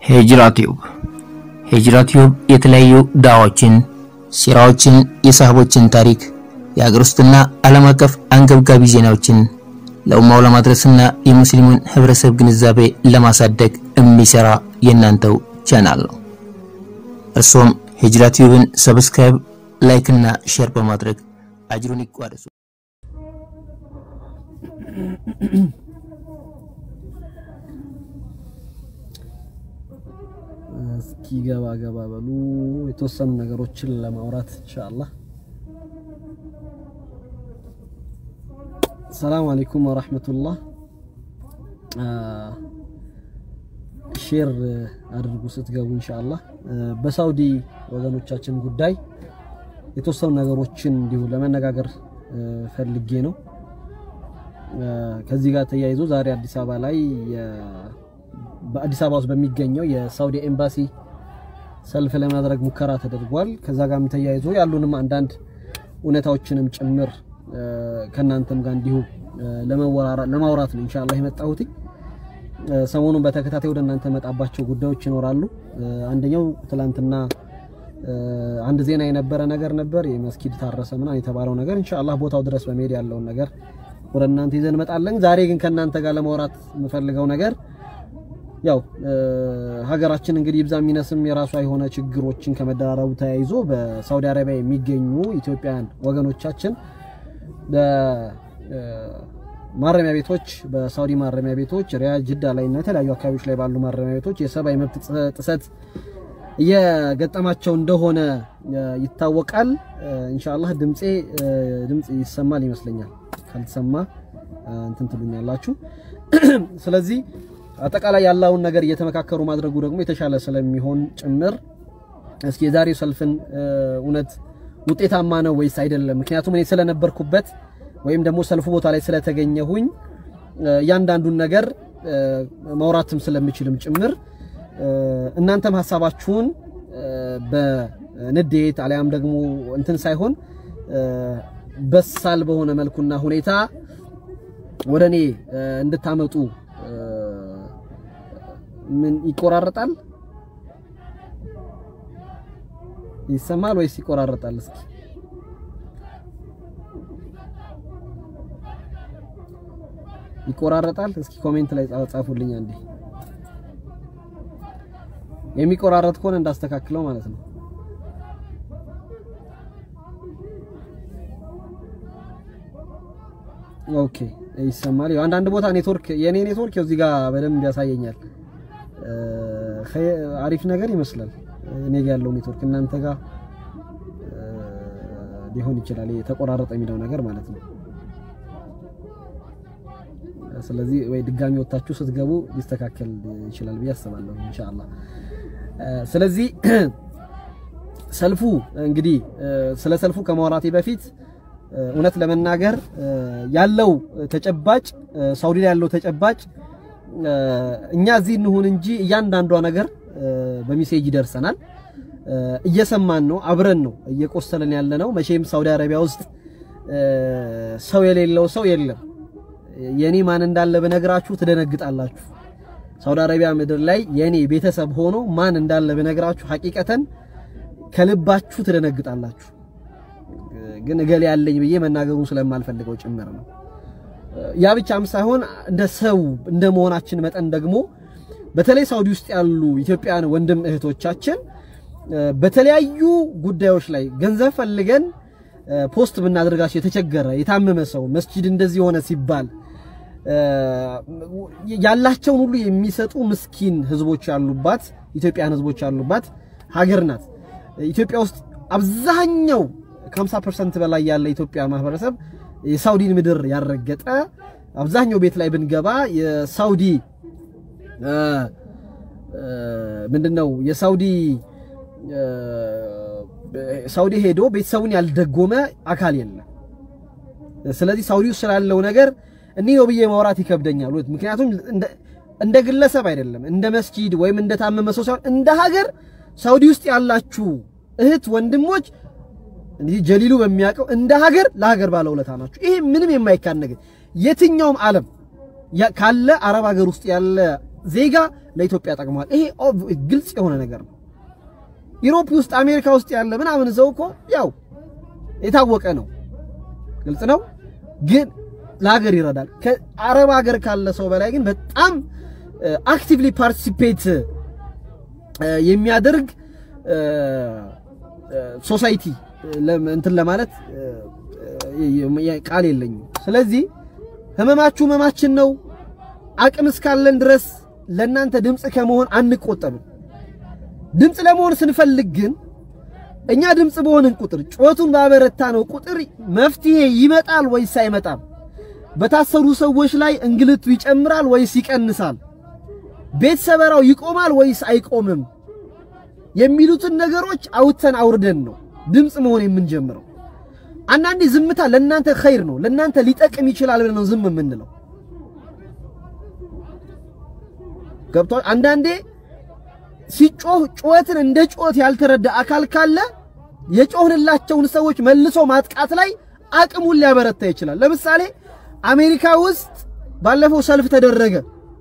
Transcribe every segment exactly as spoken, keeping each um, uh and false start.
ሂጅራቲዩብ ሂጅራቲዩብ የተለያዩ ዳዋዎችን ሲራዎችን የሳህቦችን ታሪክ የሀገር ውስጥና ዓለም አቀፍ አንገብጋቢ ዜናዎችን ለኡማው ለማድረስና የሙስሊሙን ህብረተሰብ ግንዛቤ ለማሳደግ የሚሰራ የናንተው ቻናል ነው። እርሶም ሂጅራቲዩብን ሰብስክራይብ ላይክ እና ሼር በማድረግ አጅሩን ይቋደሱ። እስኪ ገባ ገባ በሉ የተወሰኑ ነገሮችን ለማውራት ኢንሻአላህ። ሰላም አለይኩም ወራህመቱላህ። ሼር አድርጉ ስትገቡ ኢንሻአላህ። በሳውዲ ወገኖቻችን ጉዳይ የተወሰኑ ነገሮችን እንዲሁ ለመነጋገር ፈልጌ ነው። ከዚህ ጋር ተያይዞ ዛሬ አዲስ አበባ ላይ በአዲስ አበባ ውስጥ በሚገኘው የሳውዲ ኤምባሲ ሰልፍ ለማድረግ ሙከራ ተደርጓል። ከዛ ጋርም ተያይዞ ያሉንም አንዳንድ ኡነታዎችንም ጭምር ከናንተም ጋር እንዲሁ ለማወራራ ለማውራት ነው ኢንሻአላህ የመጣሁት። ሰሞኑን በተከታታይ ወደ እናንተ መጣባቸው ጉዳዮች ይኖራሉ። አንደኛው ትላንትና አንድ ዜና የነበረ ነገር ነበር። የመስጊድ ታረሰ ምናምን የተባለው ነገር ኢንሻአላህ ቦታው ድረስ በሜዲ ያለው ነገር ወደ እናንተ ይዘን መጣለን። ዛሬ ግን ከናንተ ጋር ለማውራት የምፈልገው ነገር ያው ሀገራችን እንግዲህ ይብዛ ሚነስም የራሷ የሆነ ችግሮችን ከመደራረቡ ተያይዞ በሳውዲ አረቢያ የሚገኙ ኢትዮጵያውያን ወገኖቻችን በማረሚያ ቤቶች በሳውዲ ማረሚያ ቤቶች ሪያድ ጅዳ ላይ እና የተለያዩ አካባቢዎች ላይ ባሉ ማረሚያ ቤቶች የሰብአዊ መብት ጥሰት የገጠማቸው እንደሆነ ይታወቃል። ኢንሻአላህ ድምጼ ድምጽ ይሰማል ይመስለኛል። ካልተሰማ እንትን ትሉኛላችሁ። ስለዚህ አጠቃላይ ያለውን ነገር እየተመካከሩ ማድረጉ ደግሞ የተሻለ ስለሚሆን ጭምር እስኪ የዛሬው ሰልፍን ኡነት ውጤታማ ነው ወይስ አይደለም? ምክንያቱም እኔ ስለነበርኩበት ወይም ደግሞ ሰልፉ ቦታ ላይ ስለተገኘሁኝ ያንዳንዱን ነገር ማውራትም ስለምችልም ጭምር እናንተም ሐሳባችሁን በንዴት አሊያም ደግሞ እንትን ሳይሆን በሳል በሆነ መልኩና ሁኔታ ወደኔ እንድታመጡ ምን ይቆራረጣል ይሰማል ወይስ ይቆራረጣል? እስኪ ይቆራረጣል? እስኪ ኮሜንት ላይ ጻፉልኝ አንዴ። የሚቆራረጥ ከሆነ እንዳስተካክለው ማለት ነው። ኦኬ ይሰማል። ያው አንዳንድ ቦታ ኔትወርክ የኔ ኔትወርክ እዚህ ጋር በደንብ ያሳየኛል። አሪፍ ነገር ይመስላል። እኔ ጋር ያለው ኔትወርክ እናንተ ጋር ሊሆን ይችላል የተቆራረጠ የሚለው ነገር ማለት ነው። ስለዚህ ወይ ድጋሚ ወጣችሁ ስትገቡ ሊስተካከል ይችላል ብዬ አስባለሁ ኢንሻአላህ። ስለዚህ ሰልፉ እንግዲህ ስለ ሰልፉ ከማውራቴ በፊት ኡነት ለመናገር ያለው ተጨባጭ ሳውዲ ላይ ያለው ተጨባጭ እኛ እዚህ እንሁን እንጂ እያንዳንዷ ነገር በሚሴጅ ይደርሰናል። እየሰማን ነው፣ አብረን ነው እየቆሰለን ያለነው። መቼም ሳውዲ አረቢያ ውስጥ ሰው የሌለው ሰው የለም። የኔ ማን እንዳለ በነግራችሁ ትደነግጣላችሁ። ሳውዲ አረቢያ ምድር ላይ የኔ ቤተሰብ ሆኖ ማን እንዳለ በነግራችሁ ሐቂቀተን ከልባችሁ ትደነግጣላችሁ። ግን እገሌ ያለኝ ብዬ መናገሩን ስለማልፈልገው ጭምር ነው። ያ ብቻም ሳይሆን እንደ ሰው እንደ መሆናችን መጠን ደግሞ በተለይ ሳውዲ ውስጥ ያሉ ኢትዮጵያውያን ወንድም እህቶቻችን በተለያዩ ጉዳዮች ላይ ገንዘብ ፈልገን ፖስት ብናደርጋቸው የተቸገረ የታመመ ሰው መስጂድ እንደዚህ ሆነ ሲባል ያላቸውን ሁሉ የሚሰጡ ምስኪን ህዝቦች ያሉባት ኢትዮጵያውያን ህዝቦች ያሉባት ሀገር ናት። ኢትዮጵያ ውስጥ አብዛኛው ከ50 ፐርሰንት በላይ ያለ ኢትዮጵያ ማህበረሰብ የሳውዲን ምድር ያረገጠ አብዛኛው ቤት ላይ ብንገባ የሳውዲ ምንድነው የሳውዲ ሳውዲ ሄዶ ቤተሰቡን ያልደጎመ አካል የለም። ስለዚህ ሳውዲ ውስጥ ስላለው ነገር እኔ ነው ብዬ ማውራት ይከብደኛል። ምክንያቱም እንደ ግለሰብ አይደለም እንደ መስጂድ ወይም እንደ ታመመ ሰው ሳይሆን እንደ ሀገር ሳውዲ ውስጥ ያላችሁ እህት ወንድሞች እንዴ ጀሊሉ በሚያቀው እንደ ሀገር ለሀገር ባለውለታ ናችሁ። ይሄ ምንም የማይካድ ነገር የትኛውም ዓለም ካለ አረብ ሀገር ውስጥ ያለ ዜጋ ለኢትዮጵያ ጠቅሟል ይሄ ግልጽ የሆነ ነገር ነው ዩሮፕ ውስጥ አሜሪካ ውስጥ ያለ ምናምን ሰው እኮ ያው የታወቀ ነው ግልጽ ነው ግን ለሀገር ይረዳል ከአረብ ሀገር ካለ ሰው በላይ ግን በጣም አክቲቭሊ ፓርቲሲፔት የሚያደርግ ሶሳይቲ እንትን ለማለት ቃል የለኝም ስለዚህ ህመማችሁ ህመማችን ነው አቅም እስካለን ድረስ ለናንተ ድምጽ ከመሆን አንቆጠብ ድምጽ ለመሆን ስንፈልግ ግን እኛ ድምጽ በሆንን ቁጥር ጮቱን ባበረታ ነው ቁጥር መፍትሄ ይመጣል ወይስ አይመጣም በታሰሩ ሰዎች ላይ እንግልቱ ይጨምራል ወይስ ይቀንሳል ቤት ሰበራው ይቆማል ወይስ አይቆምም የሚሉትን ነገሮች አውተን አውርደን ነው ድምጽ መሆን የምንጀምረው አንዳንዴ ዝምታ ለናንተ ኸይር ነው ለናንተ ሊጠቅም ይችላል ብለን ነው ዝም የምንለው ገብቷል አንዳንዴ ሲጮህ ጮትን እንደ ጮት ያልተረዳ አካል ካለ የጮህንላቸውን ሰዎች መልሶ ማጥቃት ላይ አቅሙን ሊያበረታ ይችላል ለምሳሌ አሜሪካ ውስጥ ባለፈው ሰልፍ ተደረገ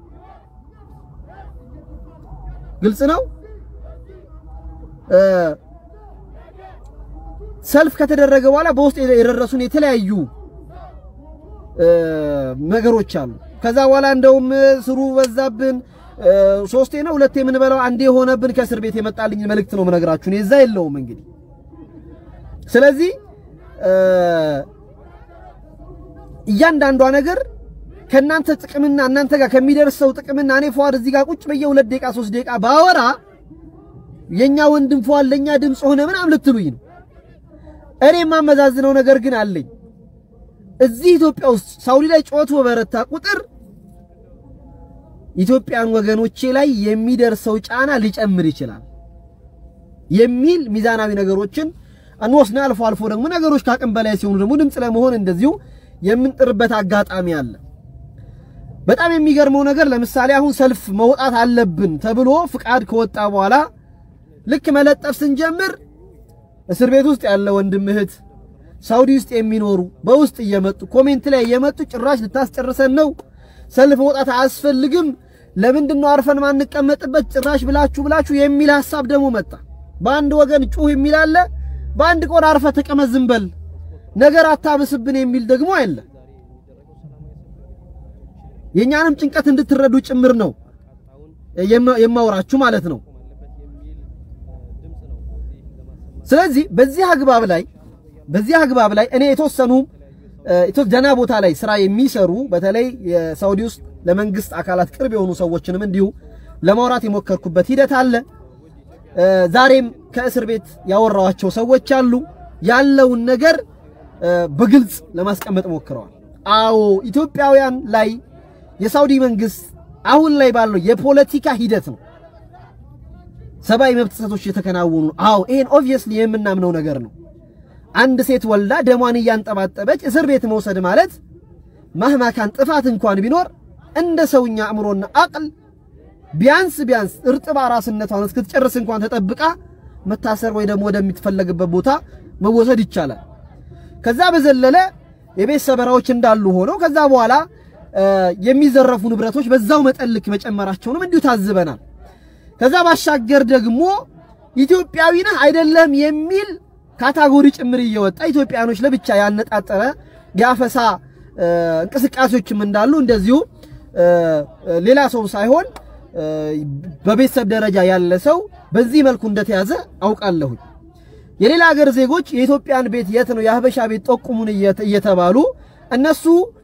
ግልጽ ነው ሰልፍ ከተደረገ በኋላ በውስጥ የደረሱን የተለያዩ ነገሮች አሉ ከዛ በኋላ እንደውም ስሩ በዛብን ሶስቴ ነው ሁለቴ ምን በለው አንዴ ሆነብን ከእስር ቤት የመጣልኝ መልእክት ነው መነግራችሁ ነው እዛ የለውም እንግዲህ ስለዚህ እያንዳንዷ ነገር ከናንተ ጥቅምና እናንተ ጋር ከሚደርሰው ጥቅምና እኔ ፏድ እዚህ ጋር ቁጭ በየ ሁለት ደቂቃ ሶስት ደቂቃ ባወራ የኛ ወንድም ፏል ለኛ ድምጽ ሆነ ምን አምልትሉኝ ነው እኔ ማመዛዝነው ነገር ግን አለኝ እዚህ ኢትዮጵያ ውስጥ ሳውዲ ላይ ጮቱ በበረታ ቁጥር ኢትዮጵያን ወገኖቼ ላይ የሚደርሰው ጫና ሊጨምር ይችላል የሚል ሚዛናዊ ነገሮችን አንወስና አልፎ አልፎ ደግሞ ነገሮች ካቀም በላይ ሲሆኑ ደግሞ ድምጽ ለመሆን እንደዚሁ የምንጥርበት አጋጣሚ አለ በጣም የሚገርመው ነገር ለምሳሌ አሁን ሰልፍ መውጣት አለብን ተብሎ ፍቃድ ከወጣ በኋላ ልክ መለጠፍ ስንጀምር እስር ቤት ውስጥ ያለ ወንድም እህት ሳውዲ ውስጥ የሚኖሩ በውስጥ እየመጡ ኮሜንት ላይ እየመጡ ጭራሽ ልታስጨርሰን ነው ሰልፍ መውጣት አያስፈልግም ለምንድነው አርፈን ማንቀመጥበት ጭራሽ ብላችሁ ብላችሁ የሚል ሐሳብ ደግሞ መጣ በአንድ ወገን ጩህ የሚል አለ በአንድ ቆር አርፈ ተቀመጥ ዝም በል ነገር አታብስብን የሚል ደግሞ አለ የኛንም ጭንቀት እንድትረዱ ጭምር ነው የማወራችሁ ማለት ነው ስለዚህ በዚህ አግባብ ላይ በዚህ አግባብ ላይ እኔ የተወሰኑ የተወሰነ ቦታ ላይ ስራ የሚሰሩ በተለይ የሳውዲ ውስጥ ለመንግስት አካላት ቅርብ የሆኑ ሰዎችንም እንዲሁ ለማውራት የሞከርኩበት ሂደት አለ ዛሬም ከእስር ቤት ያወራዋቸው ሰዎች አሉ ያለውን ነገር በግልጽ ለማስቀመጥ ሞክረዋል አዎ ኢትዮጵያውያን ላይ የሳውዲ መንግስት አሁን ላይ ባለው የፖለቲካ ሂደት ነው ሰባይ መብት ጥሰቶች የተከናወኑ አዎ ይሄን ኦብቪየስሊ የምናምነው ነገር ነው አንድ ሴት ወልዳ ደሟን ያንጠባጠበች እስር ቤት መውሰድ ማለት ማህማ ካን ጥፋት እንኳን ቢኖር እንደ ሰውኛ አእምሮና አቅል ቢያንስ ቢያንስ እርጥባ ራስነቷን እስክትጨርስ እንኳን ተጠብቃ መታሰር ወይ ደግሞ ወደምትፈልግበት ቦታ መወሰድ ይቻላል ከዛ በዘለለ የቤት ሰበራዎች እንዳሉ ሆኖ ከዛ በኋላ የሚዘረፉ ንብረቶች በዛው መጠልክ መጨመራቸውንም እንዲሁ ታዝበናል ከዛ ባሻገር ደግሞ ኢትዮጵያዊ ነህ አይደለም የሚል ካታጎሪ ጭምር እየወጣ ኢትዮጵያኖች ለብቻ ያነጣጠረ ያፈሳ እንቅስቃሴዎችም እንዳሉ እንደዚሁ ሌላ ሰው ሳይሆን በቤተሰብ ደረጃ ያለ ሰው በዚህ መልኩ እንደተያዘ አውቃለሁ የሌላ ሀገር ዜጎች የኢትዮጵያን ቤት የት ነው ያህበሻ ቤት ጠቁሙን እየተባሉ እነሱ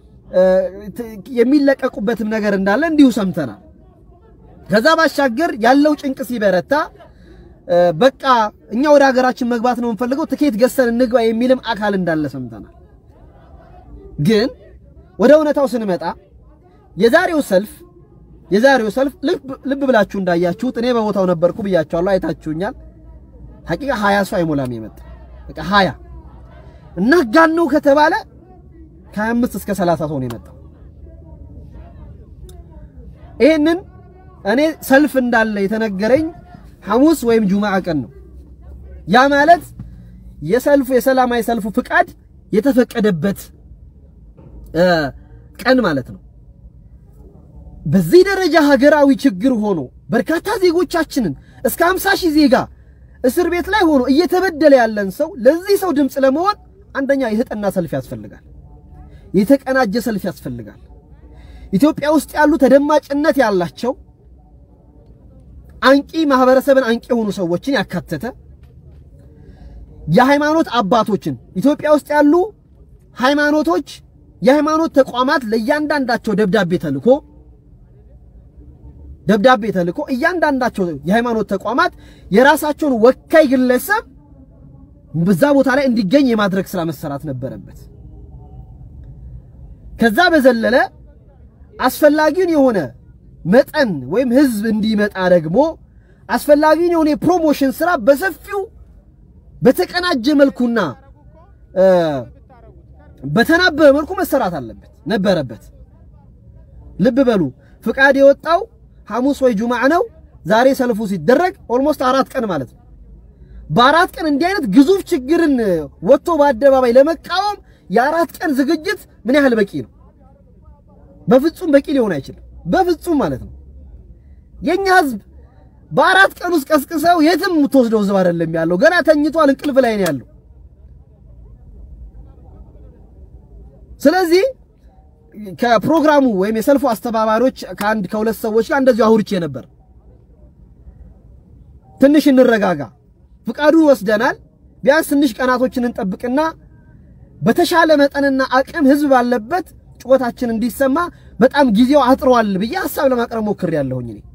የሚለቀቁበትም ነገር እንዳለ እንዲሁ ሰምተናል ከዛ ባሻገር ያለው ጭንቅ ሲበረታ በቃ እኛ ወደ ሀገራችን መግባት ነው እንፈልገው ትኬት ገሰን እንግባ የሚልም አካል እንዳለ ሰምተናል ግን ወደ እውነታው ስንመጣ የዛሬው ሰልፍ የዛሬው ሰልፍ ልብ ብላችሁ እንዳያችሁት እኔ በቦታው ነበርኩ ብያችኋለሁ አይታችሁኛል ሐቂቃ ሃያ ሰው አይሞላም የመጣ በቃ ሃያ እና ጋነው ከተባለ ከአምስት እስከ ሰላሳ ሰው ነው የመጣው ይሄንን እኔ ሰልፍ እንዳለ የተነገረኝ ሐሙስ ወይም ጁማዓ ቀን ነው ያ ማለት የሰልፉ የሰላማዊ ሰልፉ ፍቃድ የተፈቀደበት ቀን ማለት ነው በዚህ ደረጃ ሀገራዊ ችግር ሆኖ በርካታ ዜጎቻችንን እስከ ሃምሳ ሺህ ዜጋ እስር ቤት ላይ ሆኖ እየተበደለ ያለን ሰው ለዚህ ሰው ድምጽ ለመሆን አንደኛ የተጠና ሰልፍ ያስፈልጋል የተቀናጀ ሰልፍ ያስፈልጋል ኢትዮጵያ ውስጥ ያሉ ተደማጭነት ያላቸው አንቂ ማህበረሰብን አንቂ የሆኑ ሰዎችን ያካተተ የሃይማኖት አባቶችን ኢትዮጵያ ውስጥ ያሉ ሃይማኖቶች የሃይማኖት ተቋማት ለእያንዳንዳቸው ደብዳቤ ተልኮ ደብዳቤ ተልኮ እያንዳንዳቸው የሃይማኖት ተቋማት የራሳቸውን ወካይ ግለሰብ በዛ ቦታ ላይ እንዲገኝ የማድረግ ስራ መሰራት ነበረበት ከዛ በዘለለ አስፈላጊውን የሆነ መጠን ወይም ህዝብ እንዲመጣ ደግሞ አስፈላጊውን የሆነ ፕሮሞሽን ስራ በሰፊው በተቀናጀ መልኩና በተናበበ መልኩ መሰራት አለበት ነበረበት ልብ በሉ ፍቃድ የወጣው ሐሙስ ወይ ጁማዓ ነው ዛሬ ሰልፉ ሲደረግ ኦልሞስት አራት ቀን ማለት ነው በአራት ቀን እንዲህ አይነት ግዙፍ ችግርን ወጥቶ በአደባባይ ለመቃወም የአራት ቀን ዝግጅት ምን ያህል በቂ ነው በፍጹም በቂ ሊሆን አይችልም በፍጹም ማለት ነው የኛ ህዝብ በአራት ቀን ውስጥ ቀስቅሰው የትም ተወስደው ዝባ አይደለም ያለው ገና ተኝቷል እንቅልፍ ላይ ነው ያለው ስለዚህ ከፕሮግራሙ ወይም የሰልፉ አስተባባሪዎች ከአንድ ከሁለት ሰዎች ጋር እንደዚህ አውርቼ ነበር ትንሽ እንረጋጋ ፍቃዱ ወስደናል ቢያንስ ትንሽ ቀናቶችን እንጠብቅና በተሻለ መጠንና አቅም ህዝብ ባለበት ጩኸታችን እንዲሰማ በጣም ጊዜው አጥሯል ብዬ ሐሳብ ለማቅረብ ሞክሬያለሁኝ እኔ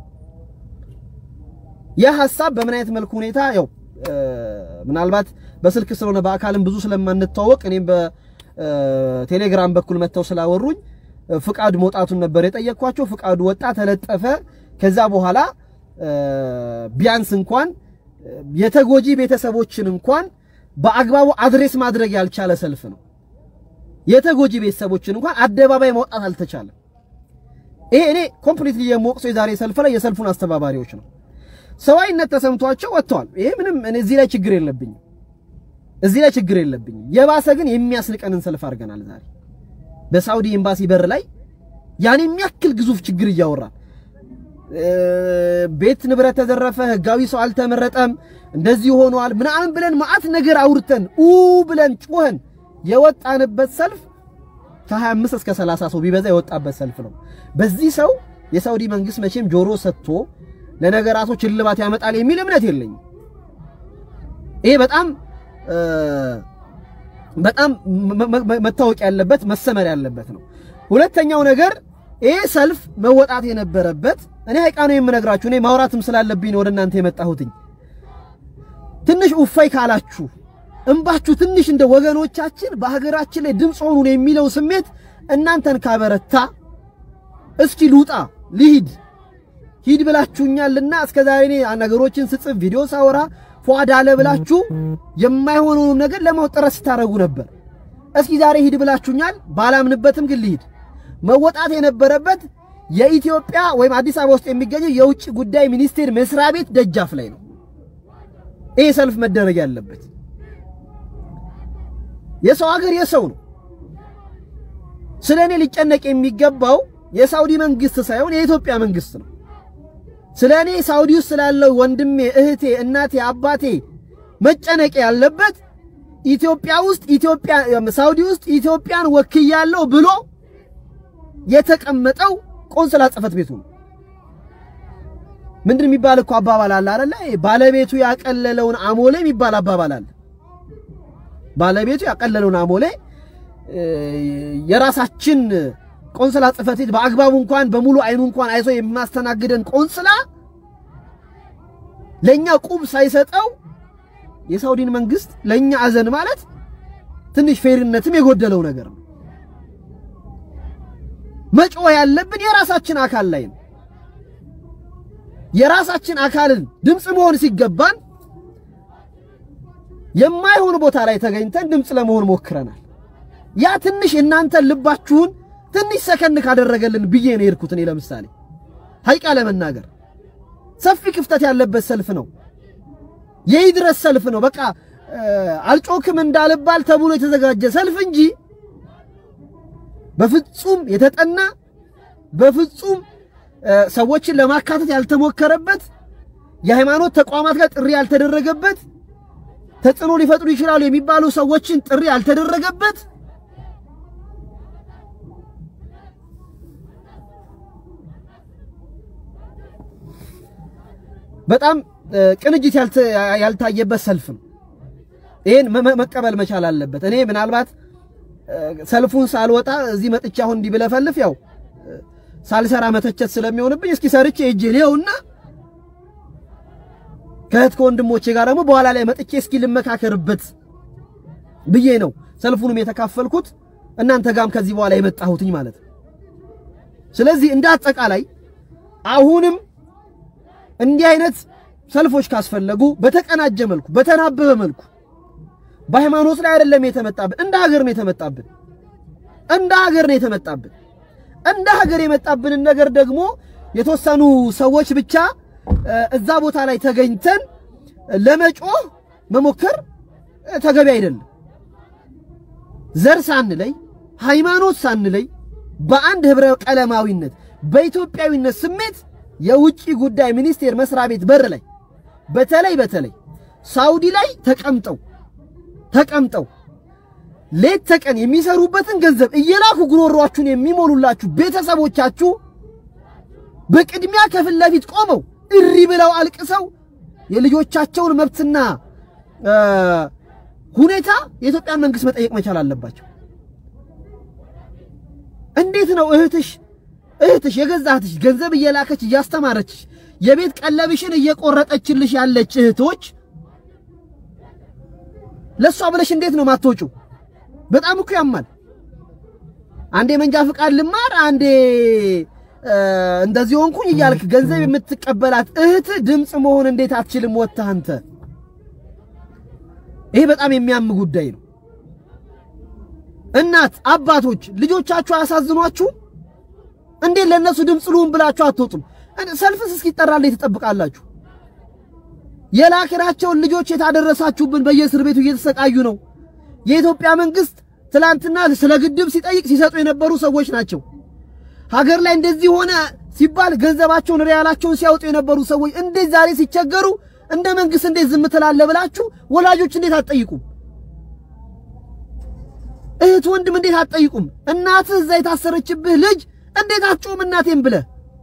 ያ ሐሳብ በምን አይነት መልኩ ሁኔታ ያው ምናልባት በስልክ ስለሆነ በአካልም ብዙ ስለማንተዋወቅ እኔም በቴሌግራም በኩል መተው ስላወሩኝ ፍቃድ መውጣቱን ነበር የጠየቅኳቸው ፍቃዱ ወጣ ተለጠፈ ከዛ በኋላ ቢያንስ እንኳን የተጎጂ ቤተሰቦችን እንኳን በአግባቡ አድሬስ ማድረግ ያልቻለ ሰልፍ ነው የተጎጂ ቤተሰቦችን እንኳን አደባባይ ማውጣት አልተቻለም ይሄ እኔ ኮምፕሊትሊ የሞቅሰው የዛሬ ሰልፍ ላይ የሰልፉን አስተባባሪዎች ነው ሰዋይነት ተሰምቷቸው ወጥተዋል ይሄ ምንም እኔ እዚህ ላይ ችግር የለብኝም እዚህ ላይ ችግር የለብኝም የባሰ ግን የሚያስልቀንን ሰልፍ አድርገናል ዛሬ በሳውዲ ኤምባሲ በር ላይ ያን የሚያክል ግዙፍ ችግር እያወራ ቤት ንብረት ተዘረፈ ህጋዊ ሰው አልተመረጠም እንደዚህ ሆኗል ምናምን ብለን ማአት ነገር አውርተን ኡ ብለን ጮህን የወጣንበት ሰልፍ ከ25 እስከ ሰላሳ ሰው ቢበዛ የወጣበት ሰልፍ ነው በዚህ ሰው የሳውዲ መንግስት መቼም ጆሮ ሰጥቶ ለነገራቶች ልባት ያመጣል የሚል እምነት የለኝም ይሄ በጣም በጣም መታወቅ ያለበት መሰመር ያለበት ነው ሁለተኛው ነገር ይሄ ሰልፍ መወጣት የነበረበት እኔ አይቃኑ የምነግራችሁ እኔ ማውራትም ስላለብኝ ነው ወደናንተ የመጣሁትኝ ትንሽ ኡፋይ ካላችሁ እንባችሁ ትንሽ እንደ ወገኖቻችን በሀገራችን ላይ ድምጽ ሆኑ ነው የሚለው ስሜት እናንተን ካበረታ እስኪ ሉጣ ልሂድ ሂድ ብላችሁኛልና እስከዛሬ እኔ ነገሮችን ስጽፍ ቪዲዮ ሳወራ ፏዳ አለ ብላችሁ የማይሆነው ነገር ለማውጣት ስታረጉ ነበር እስኪ ዛሬ ሂድ ብላችሁኛል ባላምንበትም ግን ልሂድ መወጣት የነበረበት የኢትዮጵያ ወይም አዲስ አበባ ውስጥ የሚገኘው የውጭ ጉዳይ ሚኒስቴር መስሪያ ቤት ደጃፍ ላይ ነው ይሄ ሰልፍ መደረግ ያለበት የሰው ሀገር የሰው ነው ስለኔ ሊጨነቅ የሚገባው የሳውዲ መንግስት ሳይሆን የኢትዮጵያ መንግስት ነው ስለኔ ሳውዲ ውስጥ ስላለው ወንድሜ እህቴ እናቴ አባቴ መጨነቅ ያለበት ኢትዮጵያ ውስጥ ኢትዮጵያ ሳውዲ ውስጥ ኢትዮጵያን ወክያለሁ ብሎ የተቀመጠው ቆንስላ ጽፈት ቤቱ ነው ምንድን የሚባል እኮ አባባል አለ አይደል ባለቤቱ ያቀለለውን አሞሌ የሚባል አባባል አለ ባለቤቱ ያቀለለውን አሞሌ የራሳችን ቆንስላ ጽፈት ቤት በአግባቡ እንኳን በሙሉ አይኑ እንኳን አይሶ የማስተናግደን ቆንስላ ለኛ ቁብ ሳይሰጠው የሳውዲን መንግስት ለኛ አዘን ማለት ትንሽ ፌርነትም የጎደለው ነገር ነው መጮ ያለብን የራሳችን አካል ላይ ነው የራሳችን አካልን ድምጽ መሆን ሲገባን የማይሆን ቦታ ላይ ተገኝተን ድምጽ ለመሆን ሞክረናል ያ ትንሽ እናንተ ልባችሁን ትንሽ ሰከን ካደረገልን ብዬ ነው የርኩት እኔ ለምሳሌ ሀይቃ ለመናገር ሰፊ ክፍተት ያለበት ሰልፍ ነው የይድረስ ሰልፍ ነው በቃ አልጮክም እንዳልባል ተብሎ የተዘጋጀ ሰልፍ እንጂ በፍጹም የተጠና በፍጹም ሰዎችን ለማካተት ያልተሞከረበት የሃይማኖት ተቋማት ጋር ጥሪ ያልተደረገበት ተጽዕኖ ሊፈጥሩ ይችላሉ የሚባሉ ሰዎችን ጥሪ ያልተደረገበት በጣም ቅንጅት ያልታየበት ሰልፍ ነው። ይሄን መቀበል መቻል አለበት። እኔ ምናልባት ሰልፉን ሳልወጣ እዚህ መጥቻ አሁን እንዲብለፈልፍ ያው ሳልሰራ መተቸት ስለሚሆንብኝ እስኪ ሰርቼ እጄ ሊውና ከህት ከወንድሞቼ ጋር ደግሞ በኋላ ላይ መጥቼ እስኪ ልመካከርበት ብዬ ነው ሰልፉንም የተካፈልኩት እናንተ ጋም ከዚህ በኋላ የመጣሁትኝ ማለት ነው። ስለዚህ እንደ አጠቃላይ አሁንም እንዲህ አይነት ሰልፎች ካስፈለጉ በተቀናጀ መልኩ በተናበበ መልኩ በሃይማኖት ላይ አይደለም የተመጣብን እንደ ሀገር ነው የተመጣብን እንደ ሀገር ነው የተመጣብን እንደ ሀገር የመጣብን ነገር ደግሞ የተወሰኑ ሰዎች ብቻ እዛ ቦታ ላይ ተገኝተን ለመጮህ መሞከር ተገቢ አይደለም። ዘር ሳንለይ ሃይማኖት ሳንለይ በአንድ ህብረ ቀለማዊነት በኢትዮጵያዊነት ስሜት የውጪ ጉዳይ ሚኒስቴር መስሪያ ቤት በር ላይ በተለይ በተለይ ሳውዲ ላይ ተቀምጠው ተቀምጠው ሌት ተቀን የሚሰሩበትን ገንዘብ እየላኩ ጉሮሮአችሁን የሚሞሉላችሁ ቤተሰቦቻችሁ በቅድሚያ ከፊት ለፊት ቆመው እሪ ብለው አልቅሰው የልጆቻቸውን መብትና ሁኔታ የኢትዮጵያ መንግስት መጠየቅ መቻል አለባቸው። እንዴት ነው እህትሽ እህትሽ የገዛ እህትሽ ገንዘብ እየላከች እያስተማረች የቤት ቀለብሽን እየቆረጠችልሽ ያለች እህቶች ለሷ ብለሽ እንዴት ነው ማትወጩ? በጣም እኮ ያማል። አንዴ መንጃ ፍቃድ ልማር አንዴ እንደዚህ ሆንኩኝ እያልክ ገንዘብ የምትቀበላት እህት ድምጽ መሆን እንዴት አትችልም ወጣህ አንተ? ይሄ በጣም የሚያም ጉዳይ ነው። እናት አባቶች ልጆቻችሁ አሳዝኗችሁ እንዴት ለነሱ ድምጽ ልሁን ብላችሁ አትወጡም? ሰልፍስ እስኪጠራልኝ ተጠብቃላችሁ? የላክራቸውን ልጆች የታደረሳችሁብን በየእስር ቤቱ እየተሰቃዩ ነው። የኢትዮጵያ መንግስት ትላንትና ስለ ግድብ ሲጠይቅ ሲሰጡ የነበሩ ሰዎች ናቸው። ሀገር ላይ እንደዚህ ሆነ ሲባል ገንዘባቸውን ሪያላቸውን ሲያወጡ የነበሩ ሰዎች እንዴት ዛሬ ሲቸገሩ እንደ መንግስት እንዴት ዝም ትላለህ ብላችሁ ወላጆች እንዴት አትጠይቁም? እህት ወንድም እንዴት አትጠይቁም? እናትህ እዛ የታሰረችብህ ልጅ እንዴት አትጮም እናቴን ብለህ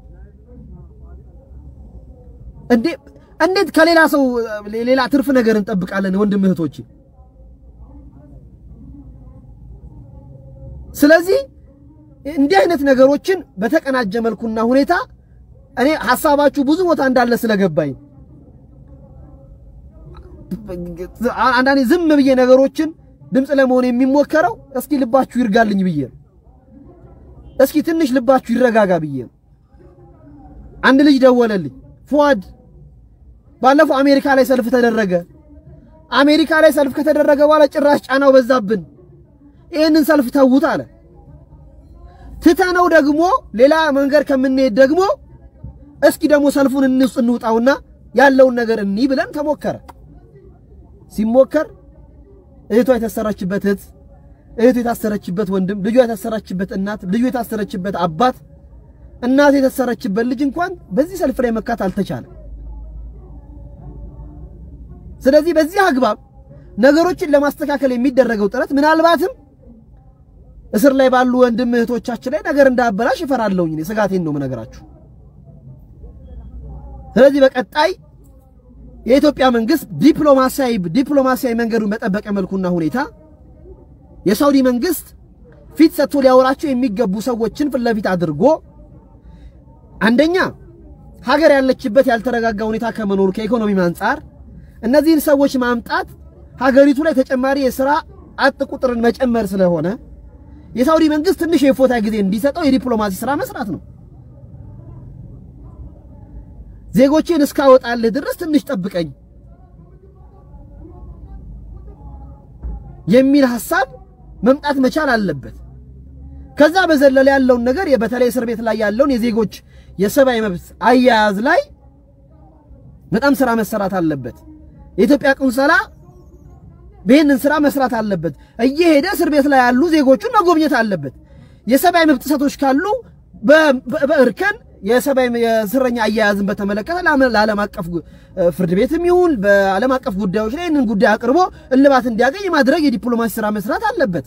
እንዴ እንዴት ከሌላ ሰው ሌላ ትርፍ ነገር እንጠብቃለን ወንድም እህቶች? ስለዚህ እንዲህ አይነት ነገሮችን በተቀናጀ መልኩና ሁኔታ እኔ ሐሳባችሁ ብዙ ቦታ እንዳለ ስለገባኝ አንዳንዴ ዝም ብዬ ነገሮችን ድምጽ ለመሆን የሚሞከረው እስኪ ልባችሁ ይርጋልኝ ብዬ እስኪ ትንሽ ልባችሁ ይረጋጋ ብዬ አንድ ልጅ ደወለልኝ ፉአድ ባለፈው አሜሪካ ላይ ሰልፍ ተደረገ አሜሪካ ላይ ሰልፍ ከተደረገ በኋላ ጭራሽ ጫናው በዛብን ይሄንን ሰልፍ ተውት አለ ትተነው ደግሞ ሌላ መንገር ከምንሄድ ደግሞ እስኪ ደግሞ ሰልፉን እንውጥ እንውጣውና ያለውን ነገር እንይ ብለን ተሞከረ ሲሞከር እህቷ የታሰረችበት እህት እህቱ የታሰረችበት ወንድም ልጇ የታሰረችበት እናት ልጁ የታሰረችበት አባት እናት የታሰረችበት ልጅ እንኳን በዚህ ሰልፍ ላይ መካት አልተቻለም። ስለዚህ በዚህ አግባብ ነገሮችን ለማስተካከል የሚደረገው ጥረት ምናልባትም እስር ላይ ባሉ ወንድም እህቶቻችን ላይ ነገር እንዳበላሽ ይፈራለውኝ እኔ ስጋቴን ነው መነገራችሁ። ስለዚህ በቀጣይ የኢትዮጵያ መንግስት ዲፕሎማሲያዊ ዲፕሎማሲያዊ መንገዱን በጠበቀ መልኩና ሁኔታ የሳውዲ መንግስት ፊት ሰጥቶ ሊያወራቸው የሚገቡ ሰዎችን ፍለፊት አድርጎ አንደኛ ሀገር ያለችበት ያልተረጋጋ ሁኔታ ከመኖሩ ከኢኮኖሚ አንፃር እነዚህን ሰዎች ማምጣት ሀገሪቱ ላይ ተጨማሪ የሥራ አጥ ቁጥርን መጨመር ስለሆነ የሳውዲ መንግስት ትንሽ የፎታ ጊዜ እንዲሰጠው የዲፕሎማሲ ሥራ መስራት ነው። ዜጎችን እስካወጣልህ ድረስ ትንሽ ጠብቀኝ የሚል ሐሳብ መምጣት መቻል አለበት። ከዛ በዘለለ ያለውን ነገር በተለይ እስር ቤት ላይ ያለውን የዜጎች የሰብአዊ መብት አያያዝ ላይ በጣም ሥራ መሰራት አለበት። የኢትዮጵያ ቆንሰላ በእነን ሥራ መስራት አለበት። እየሄደ እስር ቤት ላይ ያሉ ዜጎቹን መጎብኘት አለበት። የሰብአዊ መብት ጥሰቶች ካሉ በእርከን የሰባይ የስረኛ አያያዝን በተመለከተ ለዓለም አቀፍ ፍርድ ቤትም ይሁን በዓለም አቀፍ ጉዳዮች ላይ እነን ጉዳይ አቅርቦ እልባት እንዲያገኝ ማድረግ የዲፕሎማሲ ስራ መስራት አለበት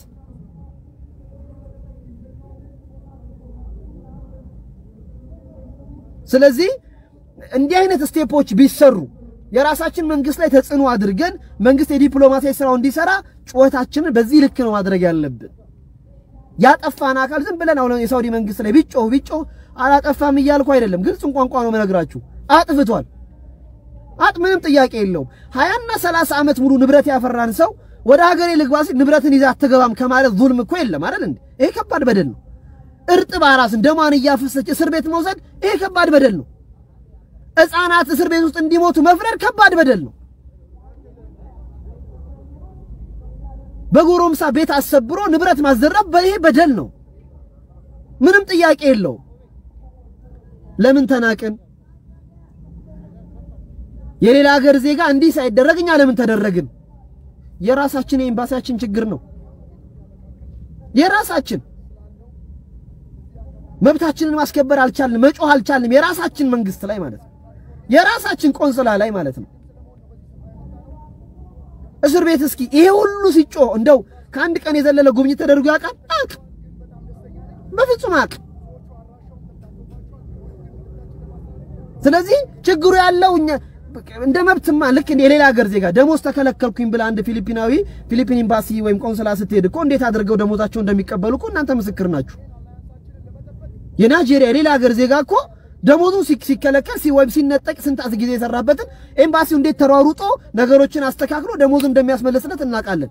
ስለዚህ እንዲህ አይነት ስቴፖች ቢሰሩ የራሳችን መንግስት ላይ ተጽዕኖ አድርገን መንግስት የዲፕሎማሲ ስራው እንዲሰራ ጩኸታችንን በዚህ ልክ ነው ማድረግ ያለብን ያጠፋና አካል ዝም ብለን አሁን የሳውዲ መንግስት ላይ ቢጮህ ቢጮህ አላጠፋም ይያልኩ አይደለም ግልጽን ቋንቋ ነው መነግራችሁ አጥፍቷል አጥ ምንም ጥያቄ የለውም ሃያ እና ሰላሳ አመት ሙሉ ንብረት ያፈራን ሰው ወደ ሀገሬ ልግባስ ንብረትን ይዛ አትገባም ከማለት ዙልም እኮ የለም አይደል እንዴ ይሄ ከባድ በደል ነው እርጥብ አራስ እንደማን ያፈሰች እስር ቤት መውሰድ ይሄ ከባድ በደል ነው ህፃናት እስር ቤት ውስጥ እንዲሞቱ መፍረድ ከባድ በደል ነው በጎሮምሳ ቤት አሰብሮ ንብረት ማዘረፍ በይሄ በደል ነው ምንም ጥያቄ የለው ለምን ተናቀን የሌላ ሀገር ዜጋ እንዲህ ሳይደረግኛ ለምን ተደረግን የራሳችን የኤምባሲያችን ችግር ነው የራሳችን መብታችንን ማስከበር አልቻልንም መጮህ አልቻልንም የራሳችን መንግስት ላይ ማለት ነው የራሳችን ቆንስላ ላይ ማለት ነው እስር ቤት እስኪ ይሄ ሁሉ ሲጮህ እንደው ከአንድ ቀን የዘለለ ጉብኝት ተደርጎ ያቃል አቅ በፍጹም አቅ ስለዚህ ችግሩ ያለው እንደ መብትማ ልክ እንደ ሌላ ሀገር ዜጋ ደሞዝ ተከለከልኩኝ ብላ አንድ ፊሊፒናዊ ፊሊፒን ኤምባሲ ወይም ቆንስላ ስትሄድ እኮ እንዴት አድርገው ደሞዛቸው እንደሚቀበሉ እኮ እናንተ ምስክር ናችሁ የናይጄሪያ ሌላ ሀገር ዜጋ እኮ ደሞዙ ሲከለከል ሲወይም ሲነጠቅ ስንት ጊዜ የሰራበትን ኤምባሲው እንዴት ተሯሩጦ ነገሮችን አስተካክሎ ደሞዙ እንደሚያስመለስለት እናቃለን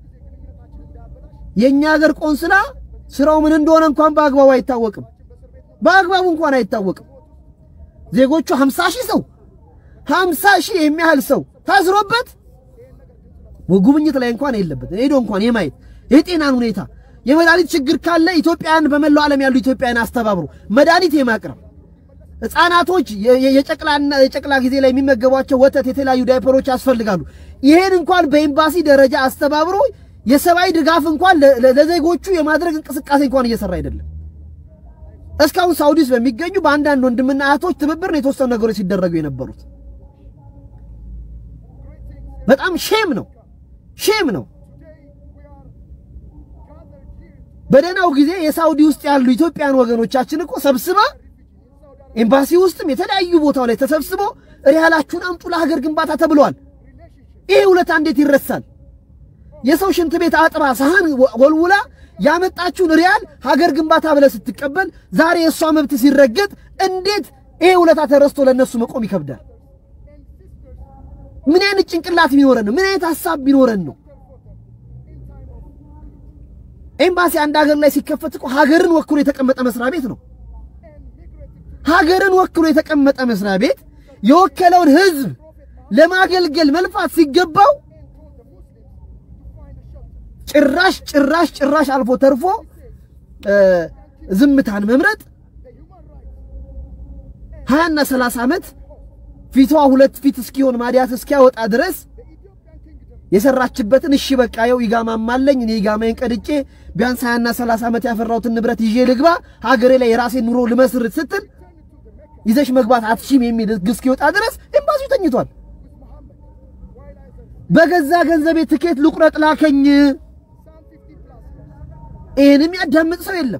የኛ ሀገር ቆንስላ ስራው ምን እንደሆነ እንኳን በአግባቡ አይታወቅም በአግባቡ እንኳን አይታወቅም ዜጎቹ ሃምሳ ሺህ ሰው ሃምሳ ሺህ የሚያህል ሰው ታስሮበት ወጉብኝት ላይ እንኳን የለበት ሄዶ እንኳን የማየት የጤናን ሁኔታ የመድኃኒት ችግር ካለ ኢትዮጵያን በመላው ዓለም ያሉ ኢትዮጵያን አስተባብሩ መድኃኒት የማቅረብ ህፃናቶች የጨቅላና የጨቅላ ጊዜ ላይ የሚመገቧቸው ወተት የተለያዩ ዳይፐሮች ያስፈልጋሉ ይሄን እንኳን በኤምባሲ ደረጃ አስተባብሮ የሰባይ ድጋፍ እንኳን ለዜጎቹ የማድረግ እንቅስቃሴ እንኳን እየሰራ አይደለም እስካሁን ሳውዲስ በሚገኙ በአንዳንድ ወንድምና እህቶች ትብብር ነው የተወሰኑ ነገሮች ሲደረጉ የነበሩት በጣም ሼም ነው ሼም ነው በደናው ጊዜ የሳውዲ ውስጥ ያሉ ኢትዮጵያን ወገኖቻችን እኮ ሰብስባ ኤምባሲ ውስጥም የተለያዩ ቦታው ላይ ተሰብስቦ ሪያላችሁን አምጡ ለሀገር ግንባታ ተብሏል ይሄ ሁለት እንዴት ይረሳል የሰው ሽንት ቤት አጥባ ሳህን ወልውላ ያመጣችሁን ሪያል ሀገር ግንባታ ብለ ስትቀበል ዛሬ የሷ መብት ሲረገጥ እንዴት ይሄ ሁለት ተረስቶ ለነሱ መቆም ይከብዳል ምን አይነት ጭንቅላት ቢኖረን ነው ምን አይነት ሐሳብ ቢኖረን ነው ኤምባሲ አንድ ሀገር ላይ ሲከፈት እኮ ሀገርን ወክሎ የተቀመጠ መስሪያ ቤት ነው ሀገርን ወክሎ የተቀመጠ መስሪያ ቤት የወከለውን ህዝብ ለማገልገል መልፋት ሲገባው ጭራሽ ጭራሽ ጭራሽ አልፎ ተርፎ ዝምታን መምረጥ ሃያ እና ሰላሳ አመት ፊቷ ሁለት ፊት እስኪሆን ማዲያት እስኪያወጣ ድረስ የሰራችበትን እሺ በቃ ያው ይጋማማለኝ እኔ ይጋማዬን ቀድጬ ቢያንስ ሃያ እና ሰላሳ አመት ያፈራውትን ንብረት ይዤ ልግባ ሀገሬ ላይ የራሴን ኑሮ ልመስርት ስትል ይዘሽ መግባት አትሽም የሚል ግስ ይወጣ ድረስ ኤምባሲው ተኝቷል በገዛ ገንዘቤ ትኬት ልቁረጥ ላከኝ እኔም ያዳምጥ ሰው የለም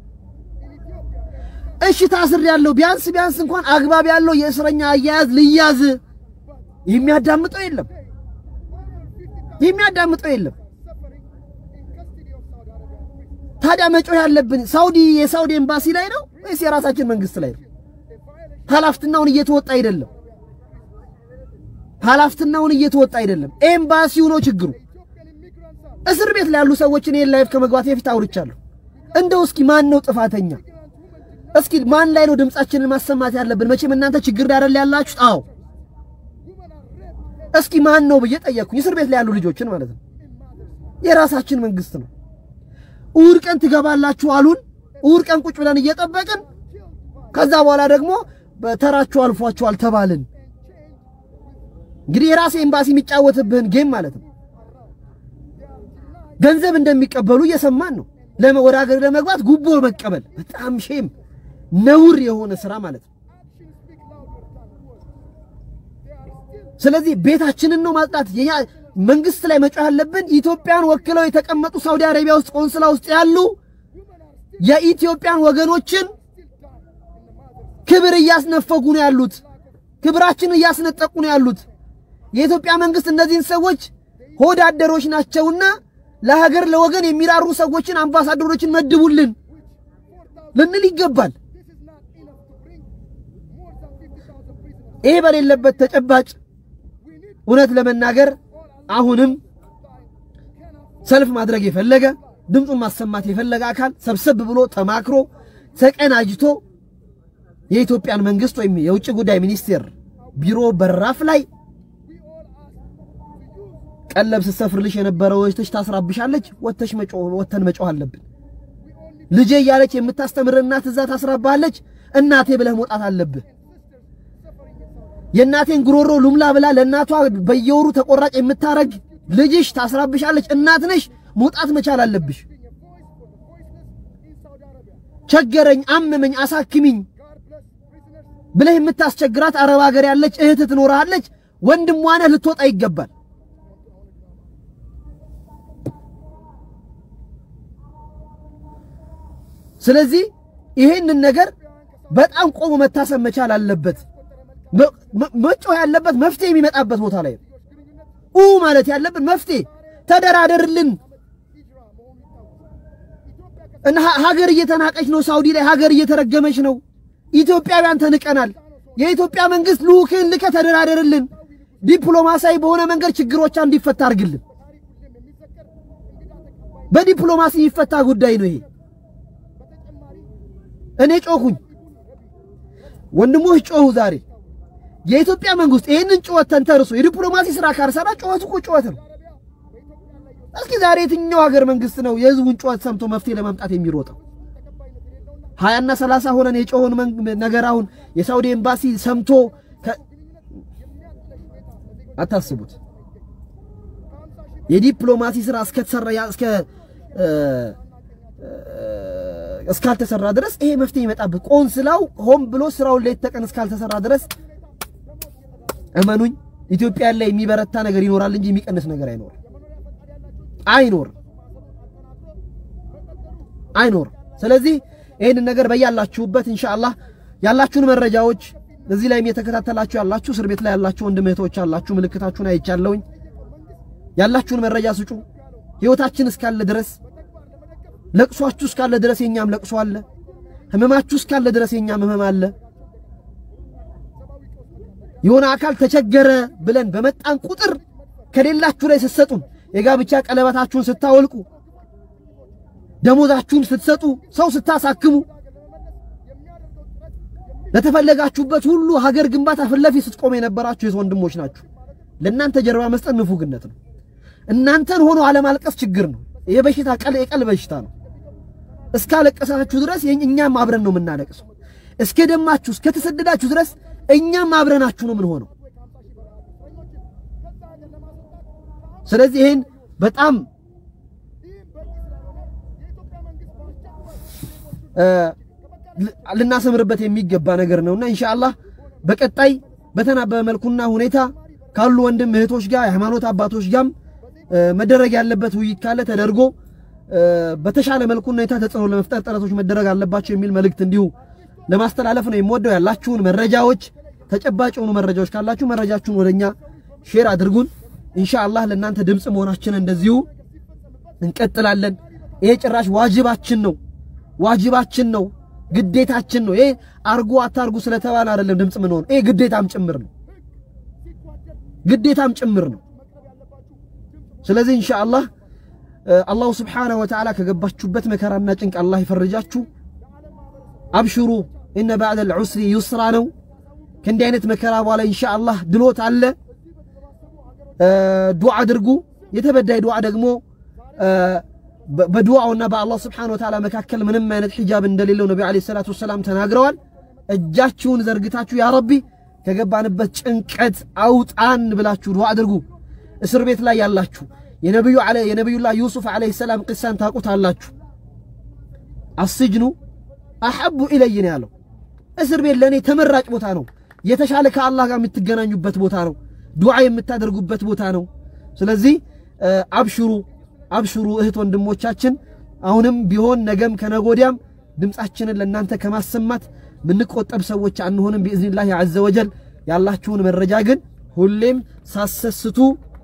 እሺ ታስር ያለው ቢያንስ ቢያንስ እንኳን አግባብ ያለው የእስረኛ አያያዝ ልያዝ የሚያዳምጠው የለም የሚያዳምጠው የለም ታዲያ መጮህ ያለብን ሳውዲ የሳውዲ ኤምባሲ ላይ ነው ወይስ የራሳችን መንግስት ላይ ነው ኃላፊነቱን እየተወጣ አይደለም ኃላፊነቱን እየተወጣ አይደለም ኤምባሲው ነው ችግሩ እስር ቤት ላይ ያሉ ሰዎችን ይሄን ላይፍ ከመግባት የፊት አውርቻለሁ እንደው እስኪ ማን ነው ጥፋተኛ እስኪ ማን ላይ ነው ድምጻችንን ማሰማት ያለብን መቼም እናንተ ችግር አይደል ያላችሁት አዎ እስኪ ማን ነው በየጠየቁኝ እስር ቤት ላይ ያሉ ልጆችን ማለት ነው የራሳችን መንግስት ነው ኡር ቀን ትገባላችሁ አሉን ኡር ቀን ቁጭ ብለን እየጠበቅን ከዛ በኋላ ደግሞ በተራችሁ አልፏችኋል ተባልን እንግዲህ የራሴ ኤምባሲ የሚጫወትብህን ጌም ማለት ነው ገንዘብ እንደሚቀበሉ እየሰማን ነው ለወደ ሀገር ለመግባት ጉቦ መቀበል በጣም ሼም ነውር የሆነ ስራ ማለት ነው ስለዚህ ቤታችንን ነው ማጽዳት የኛ መንግስት ላይ መጮህ ያለብን ኢትዮጵያን ወክለው የተቀመጡ ሳውዲ አረቢያ ውስጥ ቆንስላ ውስጥ ያሉ የኢትዮጵያን ወገኖችን ክብር ያስነፈጉ ነው ያሉት ክብራችንን ያስነጠቁ ነው ያሉት የኢትዮጵያ መንግስት እነዚህን ሰዎች ሆዳደሮች ናቸውና ለሀገር ለወገን የሚራሩ ሰዎችን አምባሳደሮችን መድቡልን ለምን ይገባል ይሄ በሌለበት ተጨባጭ እውነት ለመናገር አሁንም ሰልፍ ማድረግ የፈለገ ድምጹን ማሰማት የፈለገ አካል ሰብሰብ ብሎ ተማክሮ ተቀናጅቶ የኢትዮጵያን መንግስት ወይም የውጭ ጉዳይ ሚኒስቴር ቢሮ በራፍ ላይ ቀለብ ሲሰፍርልሽ የነበረው እህትሽ ታስራብሻለች ወተሽ መጮህ ወተን መጮህ አለብን ልጄ ያለች የምታስተምር እናት እዛ ታስራባለች እናቴ ብለህ መውጣት አለብህ የእናቴን ጉሮሮ ሉምላ ብላ ለእናቷ በየወሩ ተቆራጭ የምታረግ ልጅሽ ታስራብሻለች እናት ነሽ መውጣት መቻል አለብሽ ቸገረኝ አመመኝ አሳክሚኝ ብለህ የምታስቸግራት አረብ ሀገር ያለች እህት ትኖርሃለች ወንድሟ ነህ ልትወጣ ይገባል ስለዚህ ይሄንን ነገር በጣም ቆሞ መታሰብ መቻል አለበት መጮህ ያለበት መፍትሄ የሚመጣበት ቦታ ላይ ኡ ማለት ያለበት መፍትሄ ተደራደርልን እና ሀገር እየተናቀች ነው ሳውዲ ላይ ሀገር እየተረገመች ነው ኢትዮጵያውያን ተንቀናል የኢትዮጵያ መንግስት ልኡክን ልከ ተደራደርልን ዲፕሎማሲያዊ በሆነ መንገድ ችግሮች እንዲፈታ አርግልን በዲፕሎማሲ ይፈታ ጉዳይ ነው ይሄ እኔ ጮኹኝ ወንድሞች ጮኹ ዛሬ የኢትዮጵያ መንግስት ይሄንን ጩኸት ተንተርሶ የዲፕሎማሲ ስራ ካርሰራ ጩኸት እኮ ጩኸት ነው እስኪ ዛሬ የትኛው ሀገር መንግስት ነው የህዝቡን ጩኸት ሰምቶ መፍትሄ ለማምጣት የሚሮጠው ሃያ እና ሰላሳ ሆነን የጮኸውን ነገራውን የሳውዲ ኤምባሲ ሰምቶ አታስቡት የዲፕሎማሲ ስራ እስከተሰራ እስከ እስካልተሰራ ድረስ ይሄ መፍትሄ ይመጣበት ቆንስላው ሆም ብሎ ስራውን ለየት ተቀን እስካልተሰራ ድረስ እመኑኝ ኢትዮጵያ ላይ የሚበረታ ነገር ይኖራል እንጂ የሚቀንስ ነገር አይኖር አይኖር አይኖር ስለዚህ ይሄን ነገር በያላችሁበት ኢንሻአላህ ያላችሁን መረጃዎች እዚህ ላይ የተከታተላችሁ ያላችሁ እስር ቤት ላይ ያላችሁ ወንድም እህቶች ያላችሁ ምልክታችሁን አይቻለሁኝ ያላችሁን መረጃ ስጩ ህይወታችን እስካለ ድረስ ለቅሷችሁ እስካለ ድረስ የኛም ለቅሶ አለ ህመማችሁ እስካለ ድረስ የኛም ህመም አለ የሆነ አካል ተቸገረ ብለን በመጣን ቁጥር ከሌላችሁ ላይ ስትሰጡን የጋብቻ ቀለበታችሁን ስታወልቁ ደሞዛችሁን ስትሰጡ ሰው ስታሳክሙ ለተፈለጋችሁበት ሁሉ ሀገር ግንባታ ፍለፊ ስትቆሙ የነበራችሁ ወንድሞች ናችሁ ለእናንተ ጀርባ መስጠት ንፉግነት ነው እናንተን ሆኖ አለማልቀስ ችግር ነው የበሽታ ቀል የቀል በሽታ ነው እስካለቀሳችሁ ድረስ እኛም አብረን ነው የምናለቅሰው እስከ ደማችሁ እስከ ተሰደዳችሁ ድረስ እኛም አብረናችሁ ነው ምን ሆነው ስለዚህ ይሄን በጣም ልናሰምርበት የሚገባ ነገር ነውና ኢንሻአላህ በቀጣይ በተናበበ መልኩና ሁኔታ ካሉ ወንድም እህቶች ጋር የሃይማኖት አባቶች ጋር መደረግ ያለበት ውይይት ካለ ተደርጎ በተሻለ መልኩና ሁኔታ ተጽዕኖ ለመፍጠር ጥረቶች መደረግ አለባቸው የሚል መልእክት እንዲሁ ለማስተላለፍ ነው የምወደው ያላችሁን መረጃዎች ተጨባጭ የሆኑ መረጃዎች ካላችሁ መረጃችሁን ወደኛ ሼር አድርጉን ኢንሻአላህ ለእናንተ ድምጽ መሆናችን እንደዚሁ እንቀጥላለን ይሄ ጭራሽ ዋጅባችን ነው ዋጅባችን ነው ግዴታችን ነው ይሄ አርጉ አታርጉ ስለተባለ አይደለም ድምጽ ምን ሆነ ይሄ ግዴታም ጭምር ነው ግዴታም ጭምር ነው ስለዚህ ኢንሻአላህ አላህ Subhanahu Wa Ta'ala ከገባችሁበት መከራና ጭንቅ አላህ ይፈርጃችሁ አብሽሩ ان بعد العسر يسرا ነው ከእንዲህ አይነት መከራ በኋላ ኢንሻአላህ ድሎት አለ ዱዓ አድርጉ የተበዳይ ዱዓ ደግሞ በዱዓውና በአላህ Subhanahu Wa Ta'ala መካከል ምንም አይነት ሒጃብ እንደሌለው ነብዩ አለይሂ ሰላቱ ወሰለም ተናግረዋል እጃችሁን ዘርግታችሁ ያ ረቢ ከገባንበት ጭንቀት አውጣን ብላችሁ ዱዓ አድርጉ እስር ቤት ላይ ያላችሁ የነብዩ አለ የነብዩላህ ዩሱፍ አለይሂ ሰላም ቅሳን ታቁታላችሁ አስጅኑ አሐቡ ኢለይና ያለው እስር ቤት ለኔ ተመራጭ ቦታ ነው የተሻለ ከአላህ ጋር የምትገናኙበት ቦታ ነው ዱዓ የምታደርጉበት ቦታ ነው ስለዚህ አብሽሩ አብሽሩ እህት ወንድሞቻችን አሁንም ቢሆን ነገም ከነጎዲያም ድምጻችንን ለእናንተ ከማሰማት ምን ቆጠብ ሰዎች አንሆንም በእዝኒላህ አዘ ወጀል ያላችሁን መረጃ ግን ሁሌም ሳሰስቱ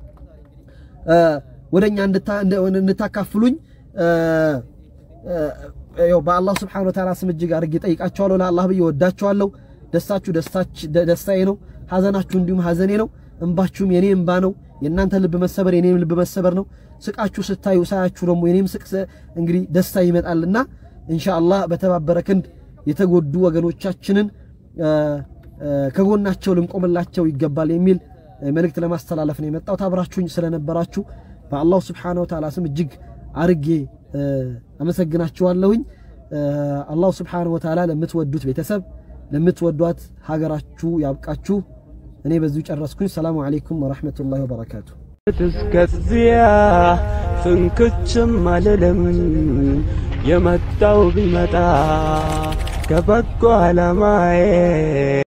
ወደኛ እንድታካፍሉኝ ያው በአላህ Subhanahu Wa Ta'ala ስም እጅግ አድርጌ ጠይቃችኋለሁ ለአላህ ብዬ ወዳችኋለሁ ደስታችሁ ደስታች ደስታዬ ነው ሐዘናችሁ እንዲሁም ሐዘኔ ነው እንባችሁም የኔ እንባ ነው የናንተ ልብ መሰበር የኔም ልብ መሰበር ነው ስቃችሁ ስታዩ ሳያችሁ ደግሞ የኔም ስቅ እንግዲህ ደስታ ይመጣልና ኢንሻአላህ በተባበረ ክንድ የተጎዱ ወገኖቻችንን ከጎናቸው ልንቆምላቸው ይገባል የሚል መልእክት ለማስተላለፍ ነው የመጣው ታብራችሁኝ ስለነበራችሁ በአላህ Subhanahu Wa Ta'ala ስም እጅግ አርጌ አመሰግናችኋለሁኝ አላህ Subhanahu Wa Ta'ala ለምትወዱት ቤተሰብ ለምትወዷት ሀገራችሁ ያብቃችሁ እኔ በዚሁ ጨረስኩኝ ሰላም አለይኩም ወራህመቱላሂ ወበረካቱ ተስከዚያ ፍንክችም አለለም የመጣው ቢመጣ ከበጎ አላማዬ